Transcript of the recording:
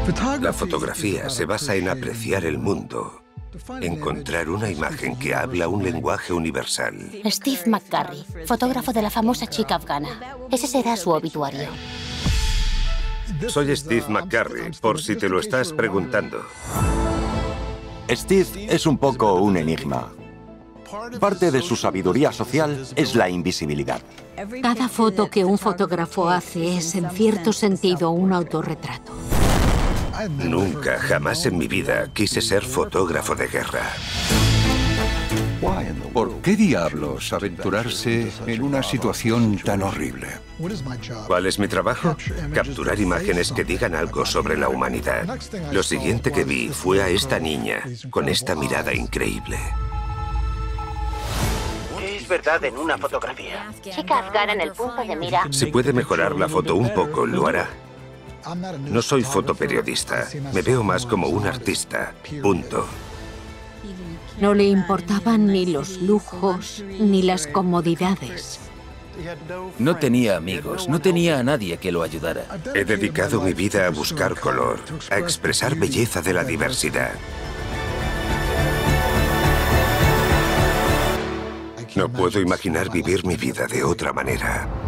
La fotografía se basa en apreciar el mundo, encontrar una imagen que habla un lenguaje universal. Steve McCurry, fotógrafo de la famosa chica afgana. Ese será su obituario. Soy Steve McCurry, por si te lo estás preguntando. Steve es un poco un enigma. Parte de su sabiduría social es la invisibilidad. Cada foto que un fotógrafo hace es, en cierto sentido, un autorretrato. Nunca, jamás en mi vida quise ser fotógrafo de guerra. ¿Por qué diablos aventurarse en una situación tan horrible? ¿Cuál es mi trabajo? Capturar imágenes que digan algo sobre la humanidad. Lo siguiente que vi fue a esta niña, con esta mirada increíble. ¿Qué es verdad en una fotografía? Chica afgana en el punto de mira. Si puede mejorar la foto un poco, lo hará. No soy fotoperiodista, me veo más como un artista, punto. No le importaban ni los lujos ni las comodidades. No tenía amigos, no tenía a nadie que lo ayudara. He dedicado mi vida a buscar color, a expresar belleza de la diversidad. No puedo imaginar vivir mi vida de otra manera.